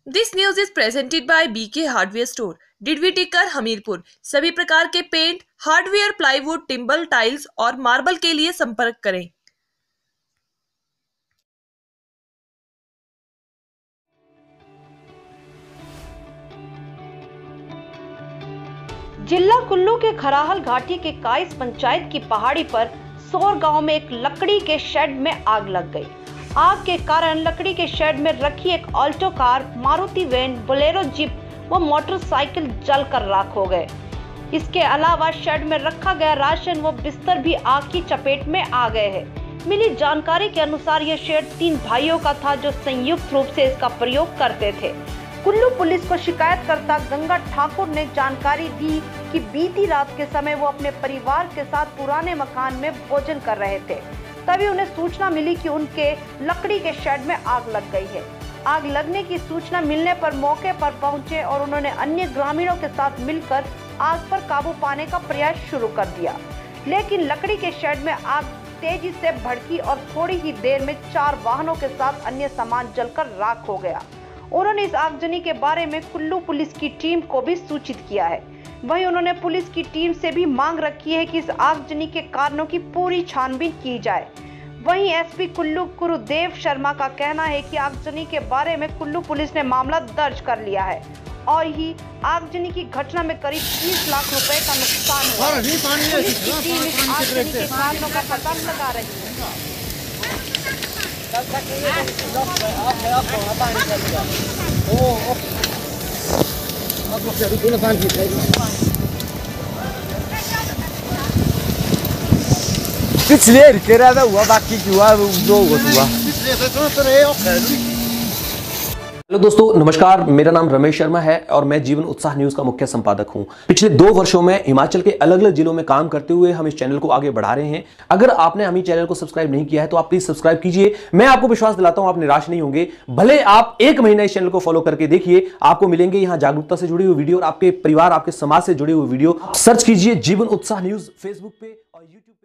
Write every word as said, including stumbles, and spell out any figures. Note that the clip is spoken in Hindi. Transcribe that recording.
This news is presented by BK hardware store, Didwi Tikkar, Hamirpur. सभी प्रकार के paint, hardware, plywood, timber, tiles और मार्बल के लिए संपर्क करें। जिला कुल्लू के खराहल घाटी के काइस पंचायत की पहाड़ी पर सोर गांव में एक लकड़ी के शेड में आग लग गई। आग के कारण लकड़ी के शेड में रखी एक Alto car, Maruti van, Bolero jeep व मोटरसाइकिल जलकर राख हो गए। इसके अलावा शेड में रखा गया राशन व बिस्तर भी आग की चपेट में आ गए हैं। मिली जानकारी के अनुसार यह शेड तीन भाइयों का था जो संयुक्त रूप से इसका प्रयोग करते थे। कुल्लू पुलिस को शिकायतकर्ता गंगा ठाकुर ने जानकारी दी कि बीती रात के समय वो अपने परिवार के साथ पुराने मकान में भोजन कर रहे थे। तभी उन्हें सूचना मिली कि उनके लकड़ी के शेड में आग लग गई है। आग लगने की सूचना मिलने पर मौके पर पहुंचे और उन्होंने अन्य ग्रामीणों के साथ मिलकर आग पर काबू पाने का प्रयास शुरू कर दिया, लेकिन लकड़ी के शेड में आग तेजी से भड़की और थोड़ी ही देर में चार वाहनों के साथ अन्य सामान जलकर राख हो गया। उन्होंने इस आगजनी के बारे में कुल्लू पुलिस की टीम को भी सूचित किया है। वहीं उन्होंने पुलिस की टीम से भी मांग रखी है कि इस आगजनी के कारणों की पूरी छानबीन की जाए। वहीं एसपी कुल्लू गुरुदेव शर्मा का कहना है कि आगजनी के बारे में कुल्लू पुलिस ने मामला दर्ज कर लिया है और ही आगजनी की घटना में करीब तीस लाख रुपए का नुकसान हुआ है। पुलिस की टीम इस आगजनी के कारणों का पता लगा रही है। पिछले के रहा हुआ बाकी हुआ जो हुआ। हेलो दोस्तों, नमस्कार। मेरा नाम रमेश शर्मा है और मैं जीवन उत्साह न्यूज का मुख्य संपादक हूं। पिछले दो वर्षों में हिमाचल के अलग अलग जिलों में काम करते हुए हम इस चैनल को आगे बढ़ा रहे हैं। अगर आपने हमें चैनल को सब्सक्राइब नहीं किया है तो आप प्लीज सब्सक्राइब कीजिए। मैं आपको विश्वास दिलाता हूं, आप निराश नहीं होंगे। भले आप एक महीना इस चैनल को फॉलो करके देखिए, आपको मिलेंगे यहाँ जागरूकता से जुड़ी हुई वीडियो और आपके परिवार, आपके समाज से जुड़ी हुई वीडियो। सर्च कीजिए जीवन उत्साह न्यूज फेसबुक पे और यूट्यूब।